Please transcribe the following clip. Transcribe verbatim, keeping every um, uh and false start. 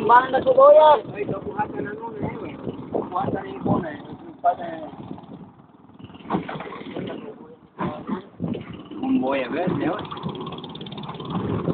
Kumain na sibuyas. Ay, nabuhat ka na nun eh. Nabuhat ka na yung phone eh. Mumboy, a ver, ¿no?